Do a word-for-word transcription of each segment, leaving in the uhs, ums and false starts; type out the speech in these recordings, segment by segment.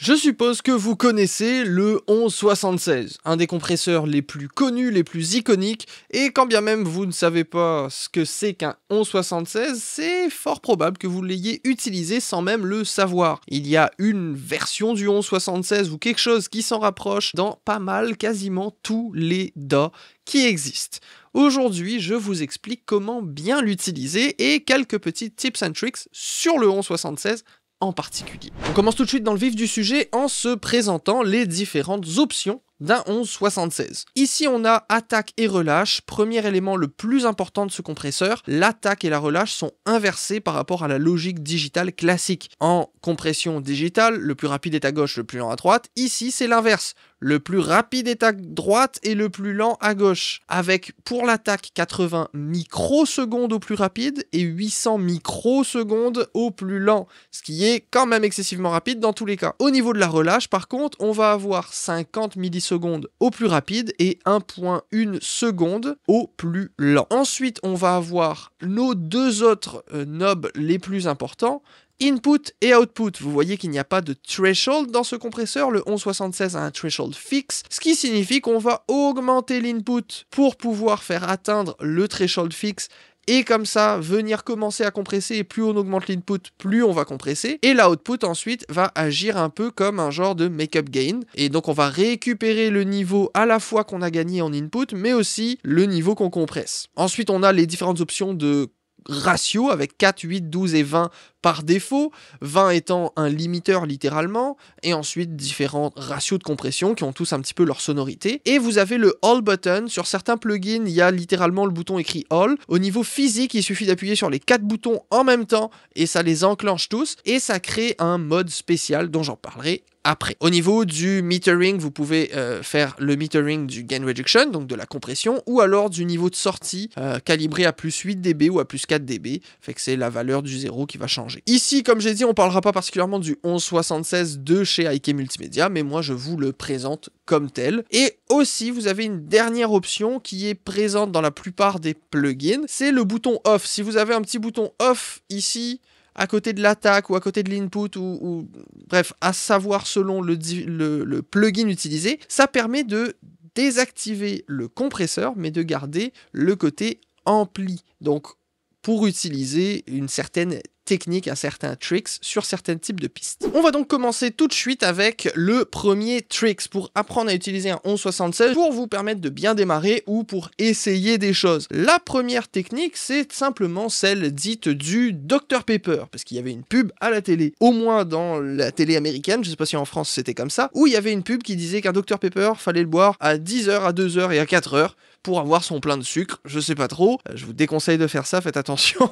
Je suppose que vous connaissez le onze soixante-seize, un des compresseurs les plus connus, les plus iconiques, et quand bien même vous ne savez pas ce que c'est qu'un onze soixante-seize, c'est fort probable que vous l'ayez utilisé sans même le savoir. Il y a une version du onze soixante-seize ou quelque chose qui s'en rapproche dans pas mal, quasiment tous les D A W qui existent. Aujourd'hui, je vous explique comment bien l'utiliser et quelques petits tips and tricks sur le onze soixante-seize en particulier. On commence tout de suite dans le vif du sujet en se présentant les différentes options d'un onze soixante-seize. Ici, on a attaque et relâche. Premier élément le plus important de ce compresseur, l'attaque et la relâche sont inversées par rapport à la logique digitale classique. En compression digitale, le plus rapide est à gauche, le plus lent à droite. Ici, c'est l'inverse. Le plus rapide est à droite et le plus lent à gauche. Avec, pour l'attaque, quatre-vingts microsecondes au plus rapide et huit cents microsecondes au plus lent. Ce qui est quand même excessivement rapide dans tous les cas. Au niveau de la relâche, par contre, on va avoir cinquante millisecondes au plus rapide et un virgule un seconde au plus lent. Ensuite, on va avoir nos deux autres euh, knobs les plus importants. Input et output, vous voyez qu'il n'y a pas de threshold dans ce compresseur, le onze soixante-seize a un threshold fixe, ce qui signifie qu'on va augmenter l'input pour pouvoir faire atteindre le threshold fixe et comme ça venir commencer à compresser, et plus on augmente l'input, plus on va compresser, et l'output ensuite va agir un peu comme un genre de make-up gain, et donc on va récupérer le niveau à la fois qu'on a gagné en input, mais aussi le niveau qu'on compresse. Ensuite on a les différentes options de ratio avec quatre, huit, douze et vingt par défaut, vingt étant un limiteur littéralement, et ensuite différents ratios de compression qui ont tous un petit peu leur sonorité. Et vous avez le All button, sur certains plugins il y a littéralement le bouton écrit All. Au niveau physique il suffit d'appuyer sur les quatre boutons en même temps et ça les enclenche tous, et ça crée un mode spécial dont j'en parlerai après. Au niveau du metering, vous pouvez euh, faire le metering du gain reduction, donc de la compression, ou alors du niveau de sortie euh, calibré à plus huit décibels ou à plus quatre décibels, fait que c'est la valeur du zéro qui va changer. Ici, comme j'ai dit, on parlera pas particulièrement du onze soixante-seize de chez I K Multimédia, mais moi je vous le présente comme tel. Et aussi, vous avez une dernière option qui est présente dans la plupart des plugins, c'est le bouton off. Si vous avez un petit bouton off ici, à côté de l'attaque ou à côté de l'input, ou, ou bref, à savoir selon le, le, le plugin utilisé, ça permet de désactiver le compresseur, mais de garder le côté ampli. Donc, pour utiliser une certaine technique, un certain tricks sur certains types de pistes. On va donc commencer tout de suite avec le premier tricks pour apprendre à utiliser un onze soixante-seize pour vous permettre de bien démarrer ou pour essayer des choses. La première technique, c'est simplement celle dite du docteur Pepper, parce qu'il y avait une pub à la télé, au moins dans la télé américaine, je sais pas si en France c'était comme ça, où il y avait une pub qui disait qu'un docteur Pepper fallait le boire à dix heures, à deux heures et à quatre heures pour avoir son plein de sucre. Je sais pas trop, je vous déconseille de faire ça, faites attention.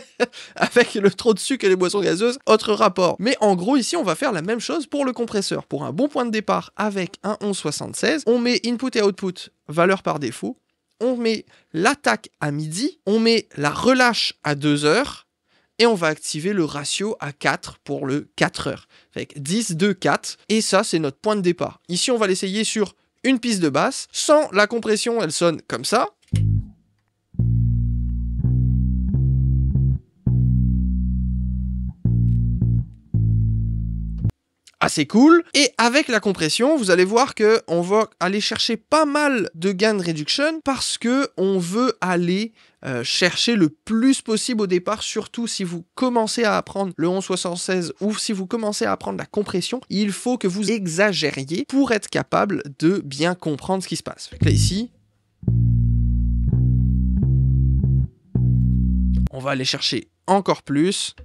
Avec le trop de sucre et les boissons gazeuses, autre rapport. Mais en gros, ici, on va faire la même chose pour le compresseur. Pour un bon point de départ avec un onze soixante-seize, on met input et output, valeur par défaut. On met l'attaque à midi, on met la relâche à deux heures, et on va activer le ratio à quatre pour le quatre heures. Avec dix, deux, quatre, et ça, c'est notre point de départ. Ici, on va l'essayer sur une piste de basse. Sans la compression, elle sonne comme ça. Assez cool. Et avec la compression, vous allez voir que on va aller chercher pas mal de gain reduction parce que on veut aller euh, chercher le plus possible au départ, surtout si vous commencez à apprendre le onze soixante-seize ou si vous commencez à apprendre la compression, il faut que vous exagériez pour être capable de bien comprendre ce qui se passe. Fait que là ici, on va aller chercher encore plus.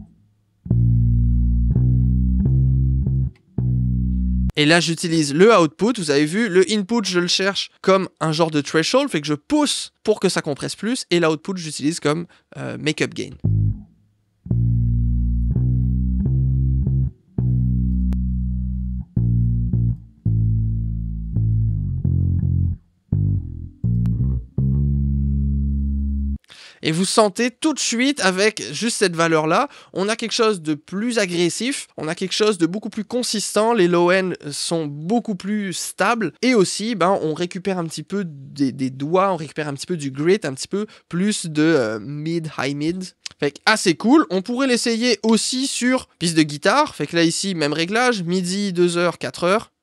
Et là, j'utilise le output. Vous avez vu, le input, je le cherche comme un genre de threshold, fait que je pousse pour que ça compresse plus, et l'output, j'utilise comme euh, make-up gain. Et vous sentez tout de suite, avec juste cette valeur-là, on a quelque chose de plus agressif, on a quelque chose de beaucoup plus consistant, les low-end sont beaucoup plus stables, et aussi, ben, on récupère un petit peu des, des doigts, on récupère un petit peu du grit, un petit peu plus de euh, mid, high mid. Fait que assez cool. On pourrait l'essayer aussi sur piste de guitare. Fait que là, ici, même réglage, midi, deux heures, quatre heures.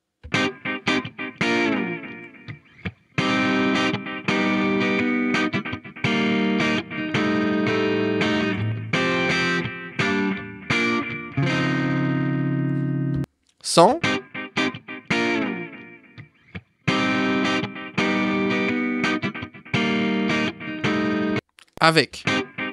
Sans. Avec.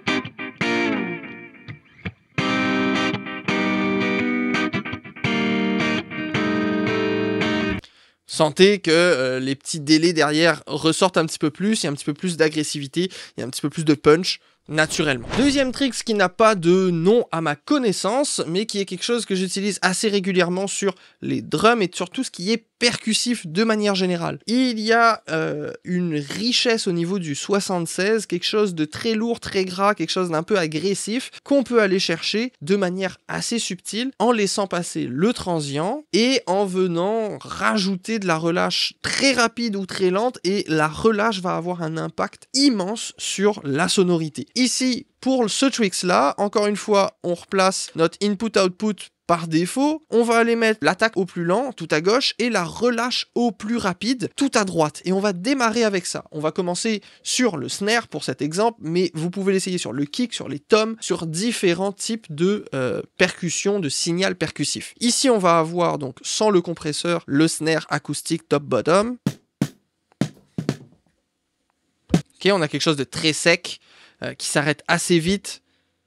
Sentez que euh, les petits délais derrière ressortent un petit peu plus, il y a un petit peu plus d'agressivité, il y a un petit peu plus de punch, naturellement. Deuxième trick qui n'a pas de nom à ma connaissance, mais qui est quelque chose que j'utilise assez régulièrement sur les drums et sur tout ce qui est percussif de manière générale. Il y a euh, une richesse au niveau du soixante-seize, quelque chose de très lourd, très gras, quelque chose d'un peu agressif, qu'on peut aller chercher de manière assez subtile, en laissant passer le transient et en venant rajouter de la relâche très rapide ou très lente, et la relâche va avoir un impact immense sur la sonorité. Ici, pour ce tricks-là, encore une fois, on replace notre input-output par défaut. On va aller mettre l'attaque au plus lent, tout à gauche, et la relâche au plus rapide, tout à droite. Et on va démarrer avec ça. On va commencer sur le snare pour cet exemple, mais vous pouvez l'essayer sur le kick, sur les toms, sur différents types de euh, percussions, de signal percussif. Ici, on va avoir, donc, sans le compresseur, le snare acoustique top-bottom. Ok, on a quelque chose de très sec, euh, qui s'arrête assez vite.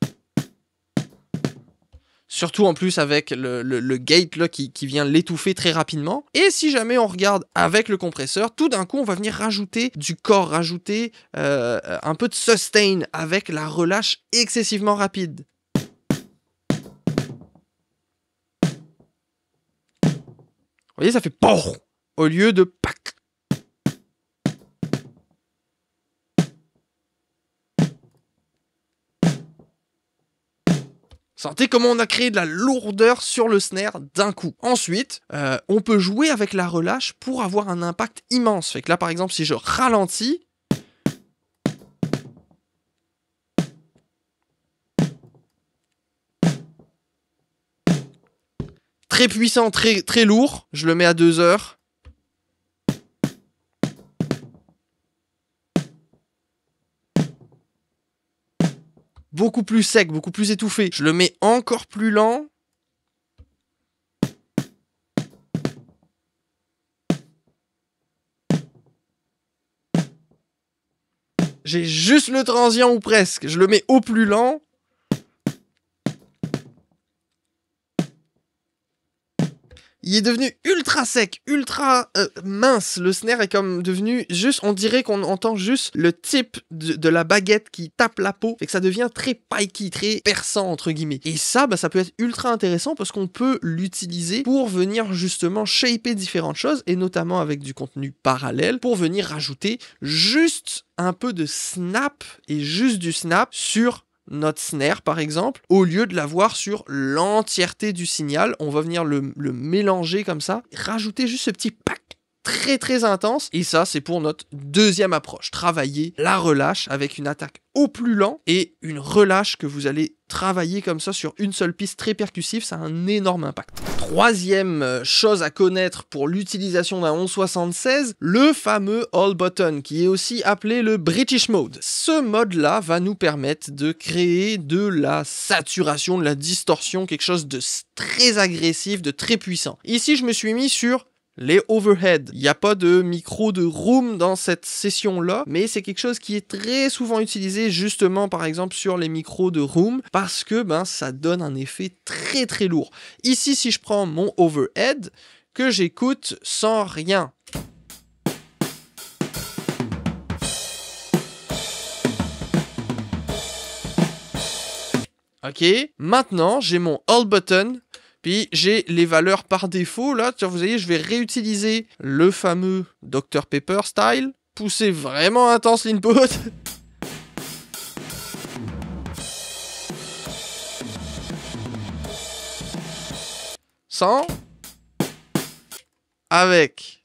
Surtout en plus avec le, le, le gate là, qui, qui vient l'étouffer très rapidement. Et si jamais on regarde avec le compresseur, tout d'un coup on va venir rajouter du corps, rajouter euh, un peu de sustain avec la relâche excessivement rapide. Vous voyez, ça fait POUR au lieu de PAC. Sentez comment on a créé de la lourdeur sur le snare d'un coup. Ensuite, euh, on peut jouer avec la relâche pour avoir un impact immense. Fait que là, par exemple, si je ralentis, très puissant, très, très lourd, je le mets à deux heures. Beaucoup plus sec, beaucoup plus étouffé. Je le mets encore plus lent. J'ai juste le transient ou presque. Je le mets au plus lent. Il est devenu ultra sec, ultra euh, mince. Le snare est comme devenu juste, on dirait qu'on entend juste le type de, de la baguette qui tape la peau. Fait que ça devient très pikey, très perçant entre guillemets. Et ça, bah, ça peut être ultra intéressant parce qu'on peut l'utiliser pour venir justement shaper différentes choses, et notamment avec du contenu parallèle, pour venir rajouter juste un peu de snap, et juste du snap sur notre snare par exemple, au lieu de l'avoir sur l'entièreté du signal. On va venir le, le mélanger comme ça, rajouter juste ce petit pack très très intense, et ça c'est pour notre deuxième approche, travailler la relâche avec une attaque au plus lent et une relâche que vous allez travailler comme ça sur une seule piste très percussive. Ça a un énorme impact. Troisième chose à connaître pour l'utilisation d'un onze soixante-seize, le fameux All Button, qui est aussi appelé le British Mode. Ce mode-là va nous permettre de créer de la saturation, de la distorsion, quelque chose de très agressif, de très puissant. Ici, je me suis mis sur les overhead. Il n'y a pas de micro de room dans cette session-là, mais c'est quelque chose qui est très souvent utilisé justement par exemple sur les micros de room, parce que ben, ça donne un effet très très lourd. Ici, si je prends mon overhead, que j'écoute sans rien, ok, maintenant j'ai mon All Button. Puis j'ai les valeurs par défaut, là, vous voyez, je vais réutiliser le fameux docteur Pepper style, pousser vraiment intense l'input. sans, avec.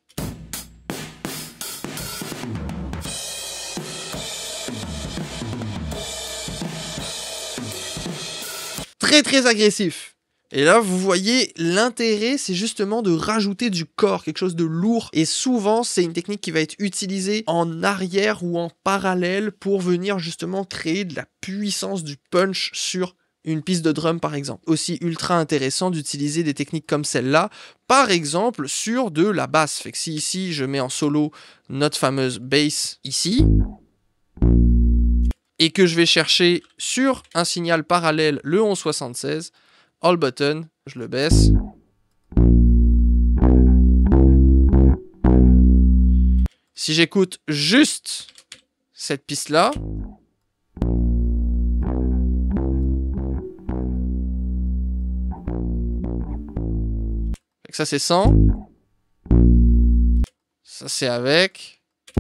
Très très agressif. Et là, vous voyez, l'intérêt, c'est justement de rajouter du corps, quelque chose de lourd. Et souvent, c'est une technique qui va être utilisée en arrière ou en parallèle pour venir justement créer de la puissance, du punch sur une piste de drum, par exemple. Aussi ultra intéressant d'utiliser des techniques comme celle-là, par exemple, sur de la basse. Fait que si ici, je mets en solo notre fameuse bass ici, et que je vais chercher sur un signal parallèle le onze soixante-seize, all button, je le baisse. Si j'écoute juste cette piste-là, ça c'est sans, ça c'est avec.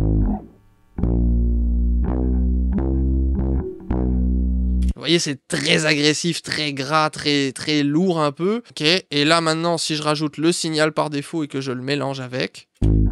Vous voyez, c'est très agressif, très gras, très, très lourd un peu. Ok. Et là, maintenant, si je rajoute le signal par défaut et que je le mélange avec...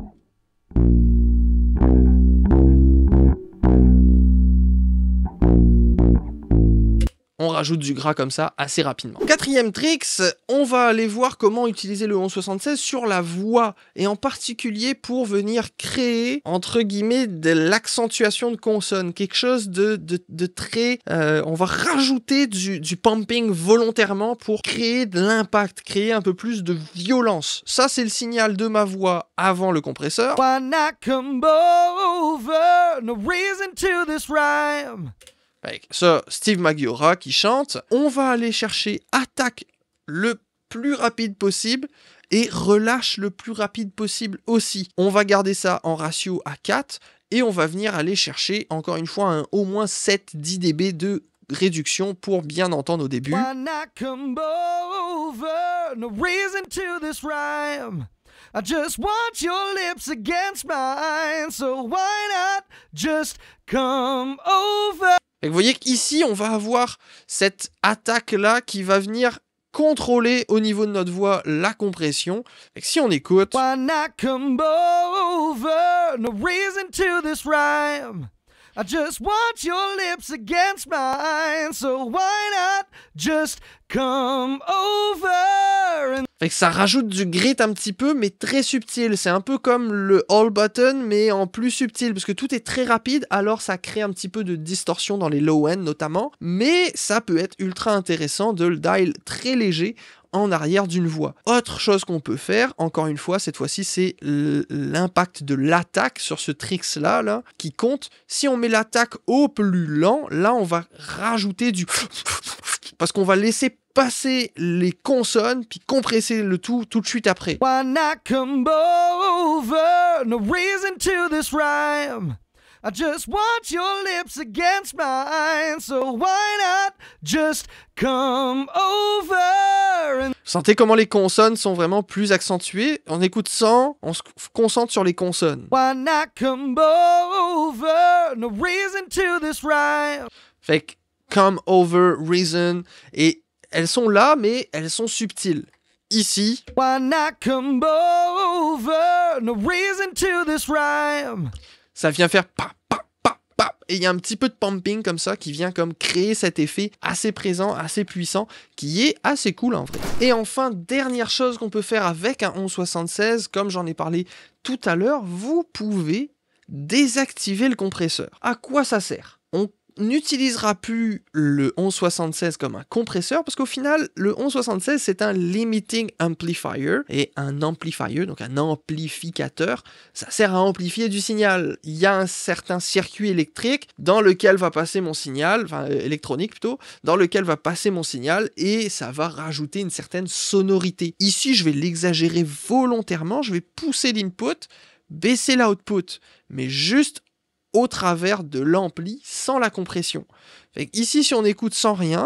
on rajoute du gras comme ça assez rapidement. Quatrième tricks, on va aller voir comment utiliser le onze soixante-seize sur la voix et en particulier pour venir créer entre guillemets de l'accentuation de consonne, quelque chose de, de, de très... Euh, on va rajouter du, du pumping volontairement pour créer de l'impact, créer un peu plus de violence. Ça, c'est le signal de ma voix avant le compresseur. Why not come over? No reason to this rhyme. Avec ça, Steve Maggiora qui chante. On va aller chercher attaque le plus rapide possible et relâche le plus rapide possible aussi. On va garder ça en ratio à quatre et on va venir aller chercher encore une fois un au moins sept à dix décibels de réduction pour bien entendre au début. Why not come over? No reason to this rhyme. I just want your lips against mine, so why not just come over? Et vous voyez qu'ici, on va avoir cette attaque-là qui va venir contrôler au niveau de notre voix la compression. Et si on écoute... Why not come over? No reason to this rhyme. I just want your lips against mine, so why not just come over? And... Fait que ça rajoute du grit un petit peu, mais très subtil. C'est un peu comme le all button, mais en plus subtil, parce que tout est très rapide, alors ça crée un petit peu de distorsion dans les low end notamment, mais ça peut être ultra intéressant de le dial très léger en arrière d'une voix. Autre chose qu'on peut faire, encore une fois, cette fois-ci, c'est l'impact de l'attaque sur ce tricks-là, là, qui compte. Si on met l'attaque au plus lent, là, on va rajouter du... parce qu'on va laisser passer les consonnes, puis compresser le tout tout de suite après. Why not come over? No reason to this rhyme. I just want your lips against mine, so why not just come over? And... Sentez comment les consonnes sont vraiment plus accentuées. On écoute sans, on se concentre sur les consonnes. Why not come over? No reason to this rhyme. Fait que come over, reason, et elles sont là, mais elles sont subtiles. Ici, why not come over? No reason to this rhyme. Ça vient faire pa, pa, pa, pa. Et il y a un petit peu de pumping comme ça qui vient comme créer cet effet assez présent, assez puissant, qui est assez cool en vrai. Et enfin, dernière chose qu'on peut faire avec un onze soixante-seize, comme j'en ai parlé tout à l'heure, vous pouvez désactiver le compresseur. À quoi ça sert ? On n'utilisera plus le onze soixante-seize comme un compresseur parce qu'au final, le onze soixante-seize, c'est un limiting amplifier et un amplifier, donc un amplificateur, ça sert à amplifier du signal. Il y a un certain circuit électrique dans lequel va passer mon signal, enfin électronique plutôt, dans lequel va passer mon signal et ça va rajouter une certaine sonorité. Ici, je vais l'exagérer volontairement, je vais pousser l'input, baisser l'output, mais juste au travers de l'ampli sans la compression. Fait que ici, si on écoute sans rien,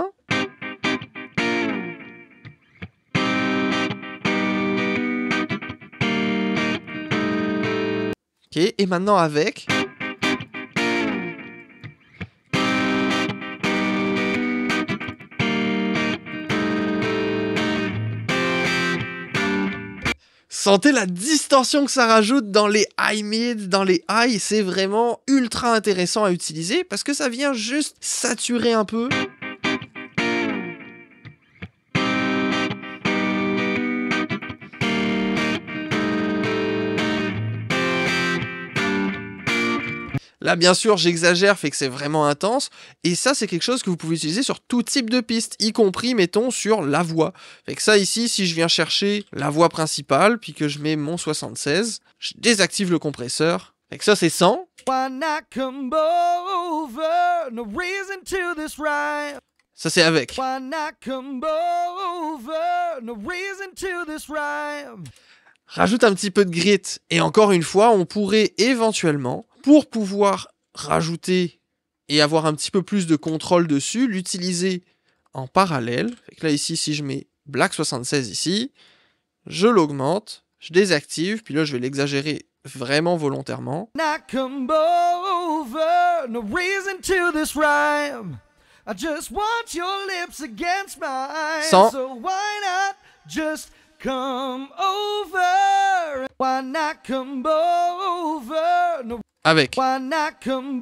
ok, et maintenant avec, Sentez la distorsion que ça rajoute dans les high mid, dans les high, c'est vraiment ultra intéressant à utiliser parce que ça vient juste saturer un peu. Là, bien sûr, j'exagère, fait que c'est vraiment intense. Et ça, c'est quelque chose que vous pouvez utiliser sur tout type de piste, y compris, mettons, sur la voix. Fait que ça, ici, si je viens chercher la voix principale, puis que je mets mon soixante-seize, je désactive le compresseur. Fait que ça, c'est cent. Why not come over? No reason to this rhyme. Ça, c'est avec. Why not come over? No reason to this rhyme. Rajoute un petit peu de grit. Et encore une fois, on pourrait éventuellement, pour pouvoir rajouter et avoir un petit peu plus de contrôle dessus, l'utiliser en parallèle. Fait que là, ici, si je mets Black soixante-seize ici, je l'augmente, je désactive, puis là, je vais l'exagérer vraiment volontairement. Not come over, no reason to this rhyme. I just want your lips against mine. cent. So why not just come over? Why not come over? No, Avec. why not come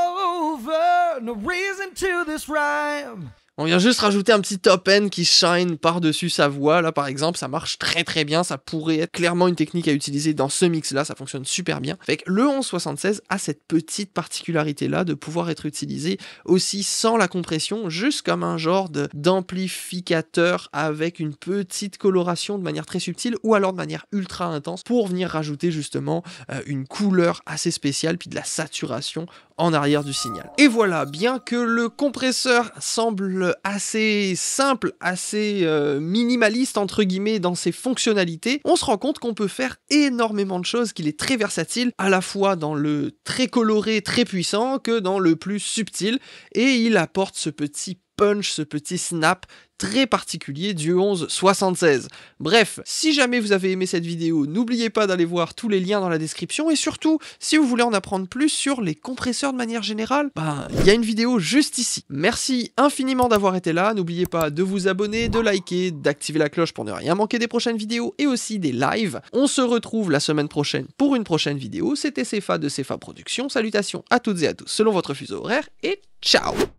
over? No reason to this rhyme. On vient juste rajouter un petit top end qui shine par-dessus sa voix. Là, par exemple, ça marche très très bien. Ça pourrait être clairement une technique à utiliser dans ce mix-là. Ça fonctionne super bien. Fait que le onze soixante-seize a cette petite particularité-là de pouvoir être utilisé aussi sans la compression, juste comme un genre de, d'amplificateur avec une petite coloration de manière très subtile ou alors de manière ultra intense pour venir rajouter justement euh, une couleur assez spéciale puis de la saturation en arrière du signal. Et voilà, bien que le compresseur semble assez simple, assez euh, minimaliste entre guillemets dans ses fonctionnalités, on se rend compte qu'on peut faire énormément de choses, qu'il est très versatile, à la fois dans le très coloré, très puissant, que dans le plus subtil, et il apporte ce petit punch, ce petit snap très particulier du onze soixante-seize. Bref, si jamais vous avez aimé cette vidéo, n'oubliez pas d'aller voir tous les liens dans la description, et surtout, si vous voulez en apprendre plus sur les compresseurs de manière générale, ben, il y a une vidéo juste ici. Merci infiniment d'avoir été là, n'oubliez pas de vous abonner, de liker, d'activer la cloche pour ne rien manquer des prochaines vidéos, et aussi des lives. On se retrouve la semaine prochaine pour une prochaine vidéo, c'était Cefa de Cefa Productions, salutations à toutes et à tous selon votre fuseau horaire, et ciao!